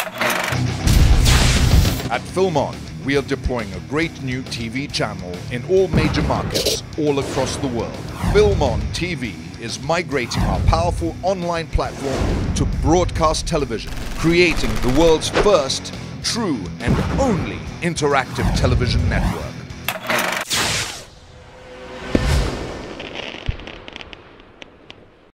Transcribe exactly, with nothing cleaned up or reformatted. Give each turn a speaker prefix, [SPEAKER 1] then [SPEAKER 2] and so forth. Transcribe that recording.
[SPEAKER 1] At FilmOn, we are deploying a great new T V channel in all major markets all across the world. FilmOn T V is migrating our powerful online platform to broadcast television, creating the world's first, true and only interactive television network.